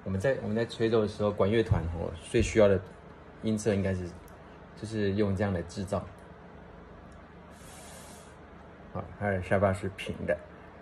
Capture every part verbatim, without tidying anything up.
我们在我们在吹奏的时候，管乐团哦最需要的音色应该是就是用这样来制造。好，它的下巴是平的。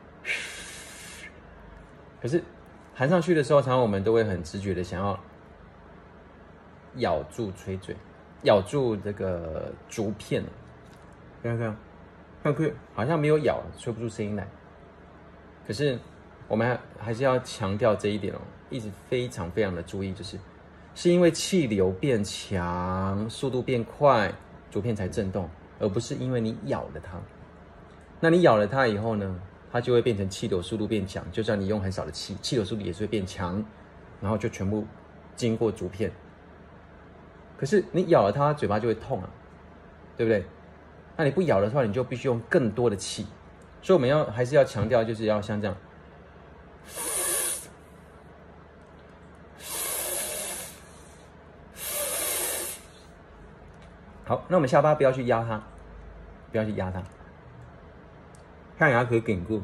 可是含上去的时候，常常我们都会很直觉的想要咬住吹嘴，咬住这个竹片。看看，看看，好像没有咬，吹不出声音来。可是我们还还是要强调这一点哦，一直非常非常的注意，就是是因为气流变强，速度变快，竹片才震动，而不是因为你咬了它。那你咬了它以后呢，它就会变成气流速度变强，就算你用很少的气，气流速度也是会变强，然后就全部经过竹片。可是你咬了它，嘴巴就会痛啊，对不对？那你不咬的话，你就必须用更多的气。所以我们要还是要强调，就是要像这样。好，那我们下巴不要去压它，不要去压它，看牙可以巩固。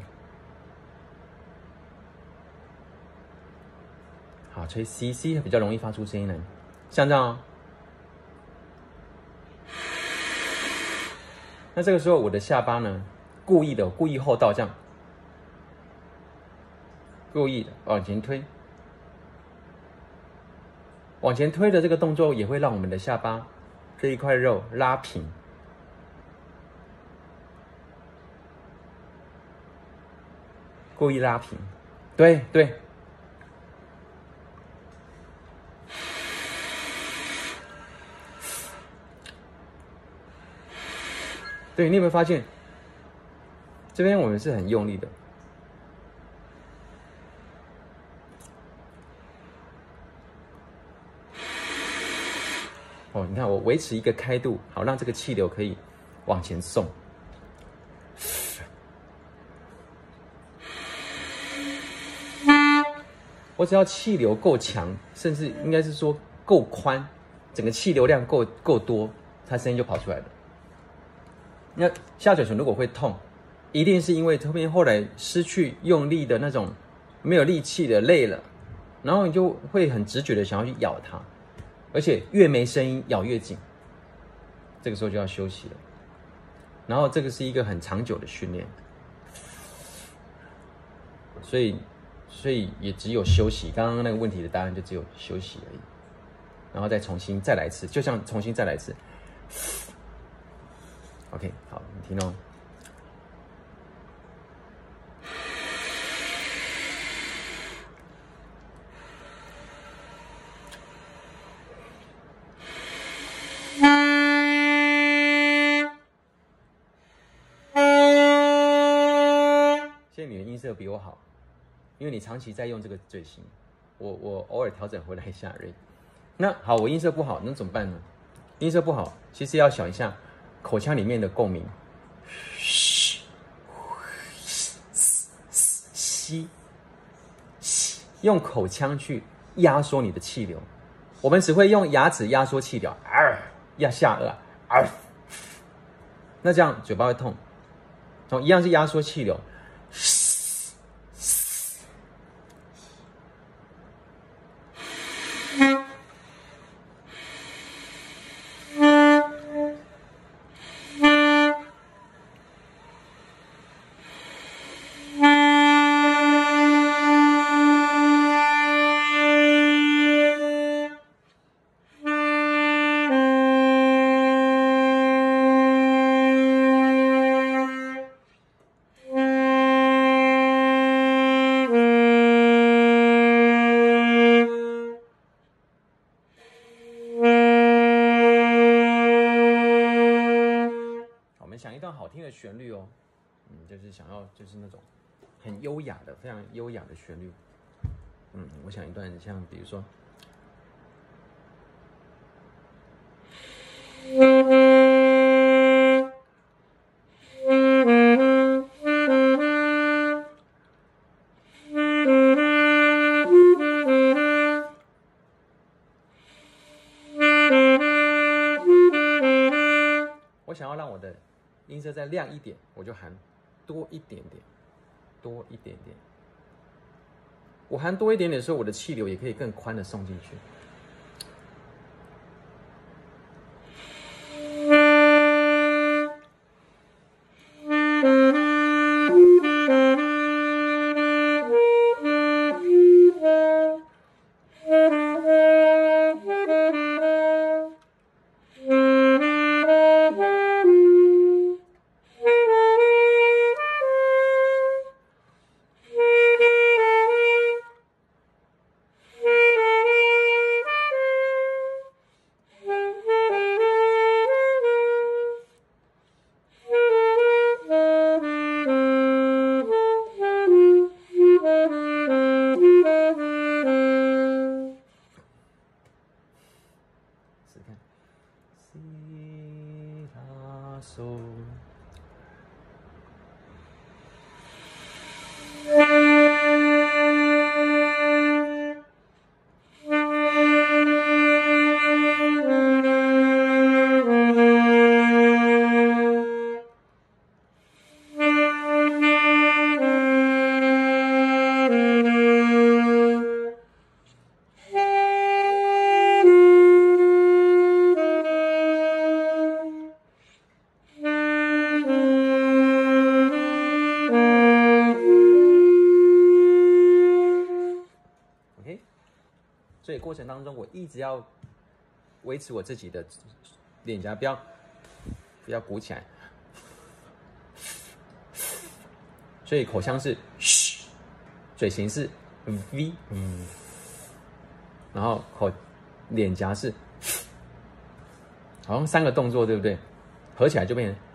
好，吹 C C 比较容易发出声音来，像这样哦。那这个时候我的下巴呢，故意的，故意后倒这样，故意的往前推，往前推的这个动作也会让我们的下巴这一块肉拉平。故意拉平，对对。对，你有没有发现，这边我们是很用力的。哦，你看我维持一个开度，好让这个气流可以往前送。我只要气流够强，甚至应该是说够宽，整个气流量够够多，它声音就跑出来了。那下嘴唇如果会痛，一定是因为这边后来失去用力的那种，没有力气的累了，然后你就会很直觉的想要去咬它，而且越没声音咬越紧，这个时候就要休息了。然后这个是一个很长久的训练，所以所以也只有休息。刚刚那个问题的答案就只有休息而已，然后再重新再来一次，就像重新再来一次。OK， 好，你听哦。现在你的音色比我好，因为你长期在用这个嘴型，我我偶尔调整回来一下而已。那好，我音色不好，那怎么办呢？音色不好，其实要想一下口腔里面的共鸣。吸吸，用口腔去压缩你的气流。我们只会用牙齿压缩气流，啊，压下颚，啊，那这样嘴巴会痛。同一样是压缩气流。想一段好听的旋律哦，嗯，就是想要就是那种很优雅的、非常优雅的旋律。嗯，我想一段像比如说，我想要让我的音色再亮一点，我就含多一点点，多一点点。 我含多一点点的时候，我的气流也可以更宽的送进去。所以过程当中，我一直要维持我自己的脸颊，不要不要鼓起来。所以口腔是嘘，嘴型是 V， 嗯，然后口脸颊是，好像三个动作，对不对？合起来就变成